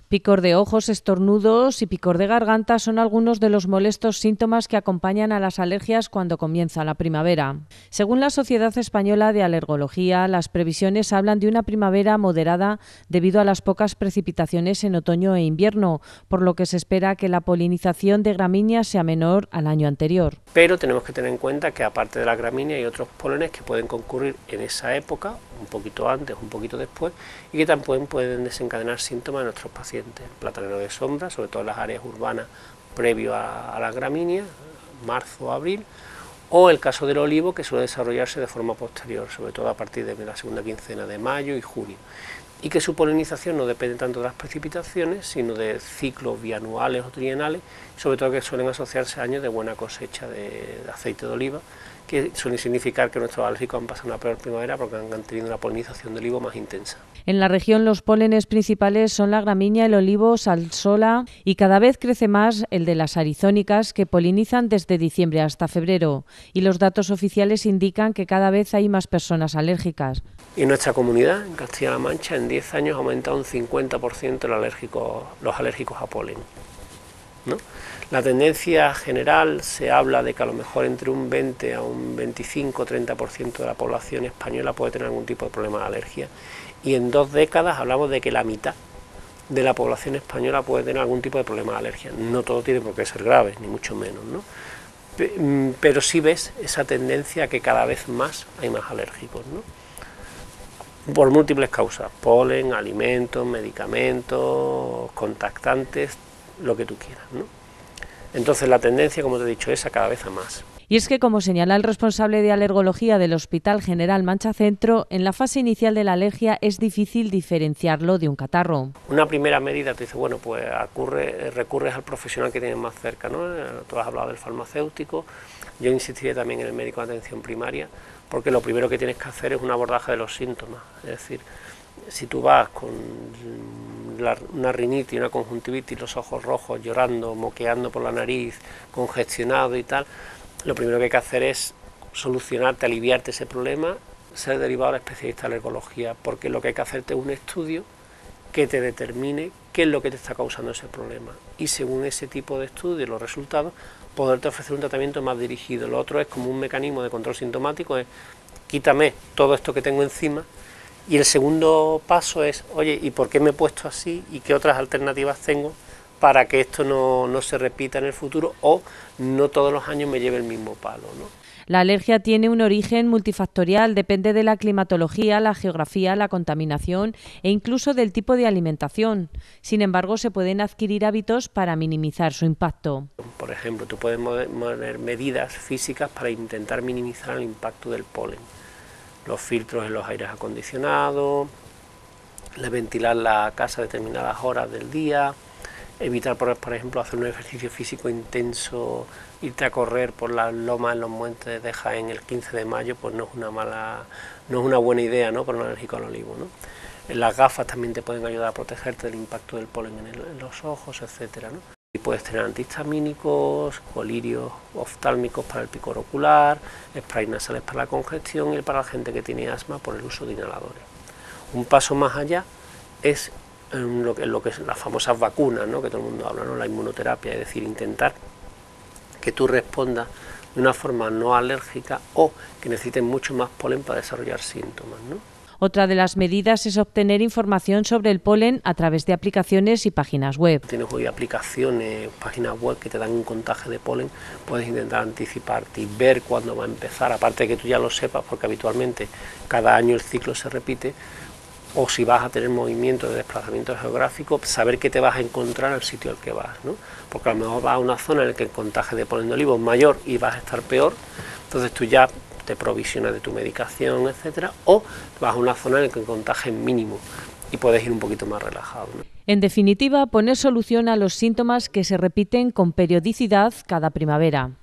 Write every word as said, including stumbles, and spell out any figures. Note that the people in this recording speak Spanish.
Picor de ojos, estornudos y picor de garganta son algunos de los molestos síntomas que acompañan a las alergias cuando comienza la primavera. Según la Sociedad Española de Alergología, las previsiones hablan de una primavera moderada debido a las pocas precipitaciones en otoño e invierno, por lo que se espera que la polinización de gramíneas sea menor al año anterior. Pero tenemos que tener en cuenta que aparte de la gramínea hay otros pólenes que pueden concurrir en esa época, un poquito antes, un poquito después, y que también pueden desencadenar síntomas en nuestros pacientes. El platanero de sombra, sobre todo en las áreas urbanas previo a, a la gramínea, marzo o abril, o el caso del olivo, que suele desarrollarse de forma posterior, sobre todo a partir de la segunda quincena de mayo y junio, y que su polinización no depende tanto de las precipitaciones, sino de ciclos bianuales o trienales, sobre todo que suelen asociarse a años de buena cosecha de, de aceite de oliva, que suele significar que nuestros alérgicos han pasado una peor primavera porque han tenido una polinización de olivo más intensa. En la región los pólenes principales son la gramínea, el olivo, salsola y cada vez crece más el de las arizónicas que polinizan desde diciembre hasta febrero, y los datos oficiales indican que cada vez hay más personas alérgicas. Y en nuestra comunidad, en Castilla-La Mancha, en diez años ha aumentado un cincuenta por ciento el alérgico, los alérgicos a polen, ¿no? La tendencia general se habla de que a lo mejor entre un veinte a un veinticinco a treinta por ciento de la población española puede tener algún tipo de problema de alergia, y en dos décadas hablamos de que la mitad de la población española puede tener algún tipo de problema de alergia. No todo tiene por qué ser grave, ni mucho menos, ¿no? Pero sí ves esa tendencia a que cada vez más hay más alérgicos, ¿no? Por múltiples causas: polen, alimentos, medicamentos, contactantes, lo que tú quieras, ¿no? Entonces la tendencia, como te he dicho, es a cada vez a más. Y es que, como señala el responsable de alergología del Hospital General Mancha Centro, en la fase inicial de la alergia es difícil diferenciarlo de un catarro. Una primera medida te dice, bueno, pues acurre, recurres al profesional que tienes más cerca, ¿no? Tú has hablado del farmacéutico, yo insistiría también en el médico de atención primaria, porque lo primero que tienes que hacer es un abordaje de los síntomas. Es decir, si tú vas con la, una rinitis, una conjuntivitis, los ojos rojos, llorando, moqueando por la nariz, congestionado y tal, lo primero que hay que hacer es solucionarte, aliviarte ese problema, ser derivado al especialista de alergología, porque lo que hay que hacerte es un estudio que te determine qué es lo que te está causando ese problema, y según ese tipo de estudio y los resultados, poderte ofrecer un tratamiento más dirigido. Lo otro es como un mecanismo de control sintomático, es quítame todo esto que tengo encima, y el segundo paso es, oye, ¿y por qué me he puesto así? ¿Y qué otras alternativas tengo para que esto no, no se repita en el futuro, o no todos los años me lleve el mismo palo, ¿no? La alergia tiene un origen multifactorial, depende de la climatología, la geografía, la contaminación e incluso del tipo de alimentación. Sin embargo, se pueden adquirir hábitos para minimizar su impacto. Por ejemplo, tú puedes poner medidas físicas para intentar minimizar el impacto del polen. Los filtros en los aires acondicionados, ventilar la casa a determinadas horas del día, evitar, por, por ejemplo, hacer un ejercicio físico intenso, irte a correr por las lomas en los montes de Jaén el quince de mayo, pues no es una mala, no es una buena idea, ¿no?, para un alérgico al olivo, ¿no? Las gafas también te pueden ayudar a protegerte del impacto del polen en, el, en los ojos, etcétera, ¿no? Y puedes tener antihistamínicos, colirios oftálmicos para el picor ocular, sprays nasales para la congestión y para la gente que tiene asma por el uso de inhaladores. Un paso más allá es en lo que, en lo que es las famosas vacunas, ¿no?, que todo el mundo habla, ¿no?, la inmunoterapia, es decir, intentar que tú respondas de una forma no alérgica o que necesites mucho más polen para desarrollar síntomas, ¿no? Otra de las medidas es obtener información sobre el polen a través de aplicaciones y páginas web. Tienes hoy aplicaciones, páginas web que te dan un contaje de polen, puedes intentar anticiparte y ver cuándo va a empezar, aparte de que tú ya lo sepas, porque habitualmente cada año el ciclo se repite, o si vas a tener movimiento de desplazamiento geográfico, saber qué te vas a encontrar al sitio al que vas, ¿no? Porque a lo mejor vas a una zona en la que el contagio de polen de olivo es mayor y vas a estar peor, entonces tú ya te provisionas de tu medicación, etcétera, o vas a una zona en la que el contagio es mínimo y puedes ir un poquito más relajado, ¿no? En definitiva, poner solución a los síntomas que se repiten con periodicidad cada primavera.